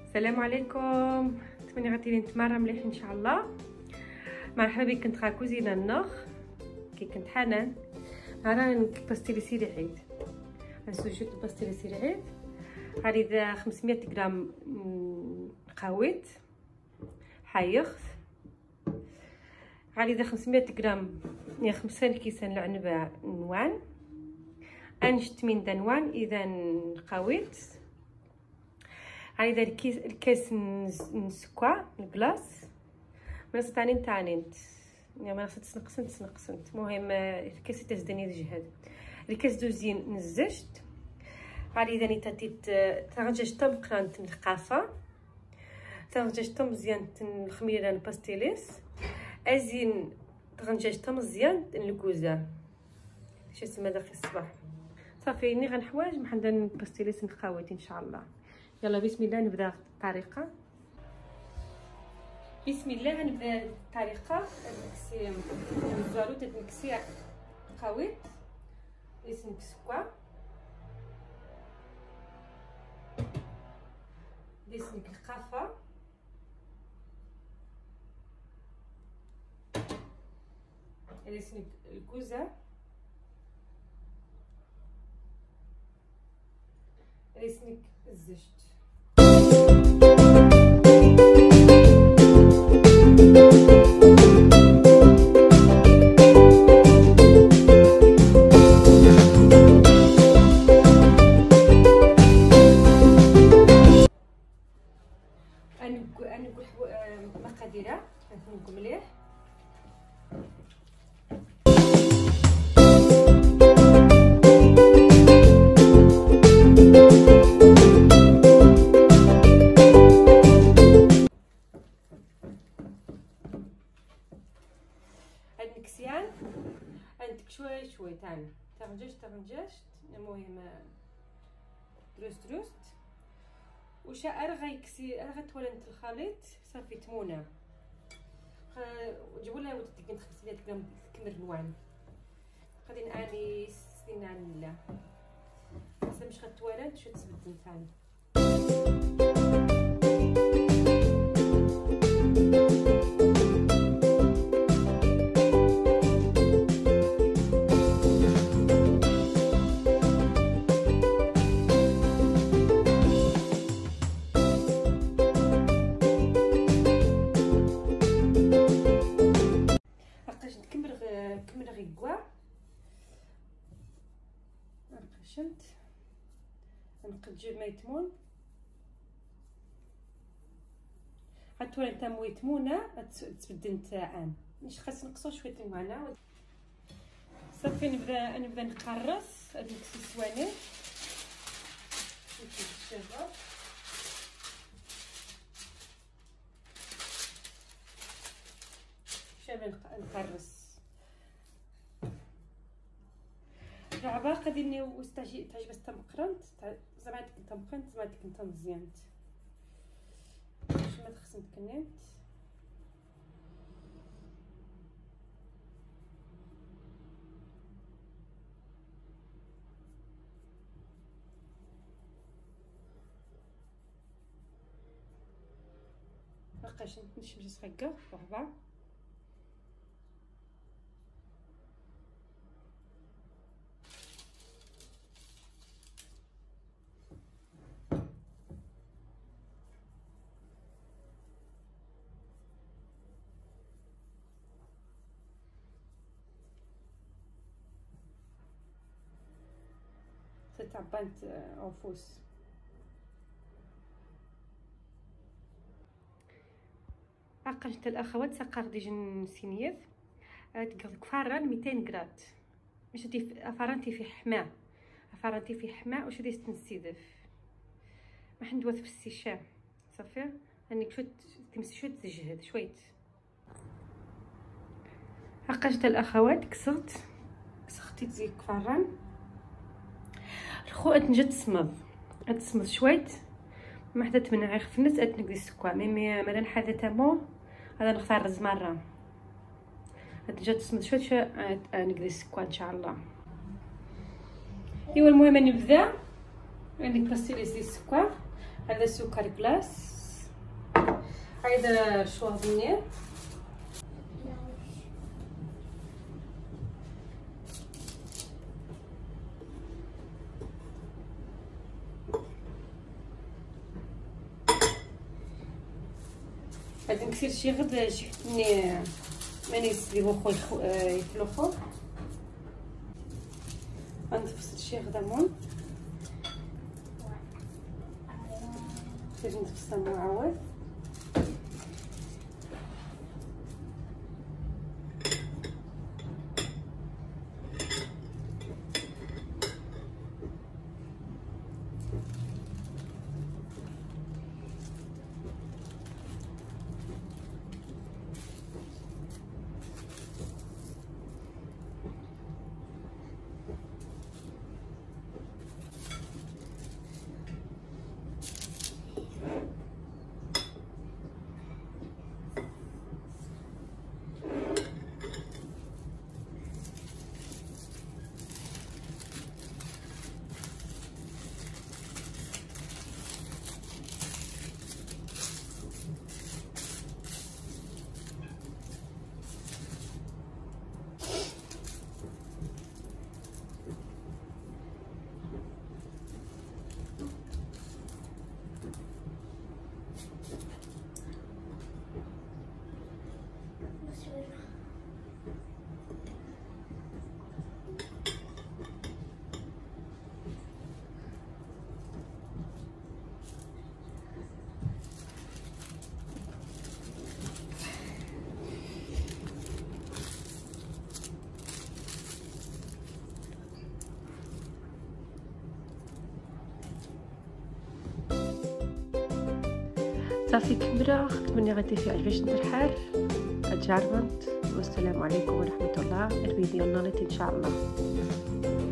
السلام عليكم، نتمنى غادي نتمرن مليح ان شاء الله. مرحبا بك، كنت غا كوزينه النخ كي كنت حنان راه باستيلي سيري عيد نسوجد باستيلي سيري عيد. هذه 500 غرام قاويت حايخ، هذه 500 غرام يا 5 كيسان العنبه نوان انشت من دنوان اذا قاويت. هذا الكاس نسكوا الكلاص من ستانين تانينت يعني ما خصت تنقسنت المهم الكاس تزدني الجهد الكاس دوزين نزجت. هذه اذا نتاتيت ترججت بقرانت القافه ترججت مزيان الخميره الباستيليس ازين ترججت مزيان الكوزه شي تسمى داخل الصباح صافي. ني غنحوايج محندر الباستيليس نخاويت ان شاء الله. يلا بسم الله نبدا الطريقه. بسم الله نبدا الطريقه. نكسي الزالو تنكسي خاويت اسم سكوا باسم القافه اسم الكوزه اسمك الزجت. نقول مقاديرها نقول مليح. هاد المكسيان عندك شوي تاني ترنجشت المهم دروست وشا غيكسي غتولنت الخليط صافي تمونه جيبوا لها وديك 500 غرام كمر نوان غادي نعاني سنان لا حتى مش غتولنت شو تبدل ثاني. كمل غيكوا قشنت نقد جوج ما يتمون غتولي نتا مويتمونه تبدل نتاعن مش خاص نقصو شويه المعنا صافي. نبدا نقرص هاد الكسواني شابه نقرص لعبه غادي نستعجل تعجبس تمقرنت زعما ديك تمقرنت زعما ديك نتا مزيانت باش ما تخصنت كنيت. بقاش نشمس صغيره ربع تعبانت عفوس. عقلت الاخوات ساقا غادي نسينيف كفاران 200 غرات مش هادي افرانتي في حماء واش هادي تنسيدف ما حندوث في السيشام صافي. انك شويه تمسي شويه تجهد شويه. عقلت الاخوات كسختي تزيد كفاران الخو تنجد تصمد شويت ما حدا تمنع في الناس اتنقدي السكوا مي مالا حدا تامو هذا نختار الزمره تنجد تصمد شويت نقدي السكوا ان شاء الله. ايوا المهم نبدا عندك باستيليس ديال السكر هذا سكر كلاص حيد شويه بنير غادي نكسر شي غد شي حتني ماني يسليو خو يفلوخو غنتفصل شي غدا مون باش نتفصل معاود صافي كبيرة. كنتمنى غادي في عجبك الحال تجربت. والسلام عليكم ورحمة الله. الفيديو نالت ان شاء الله.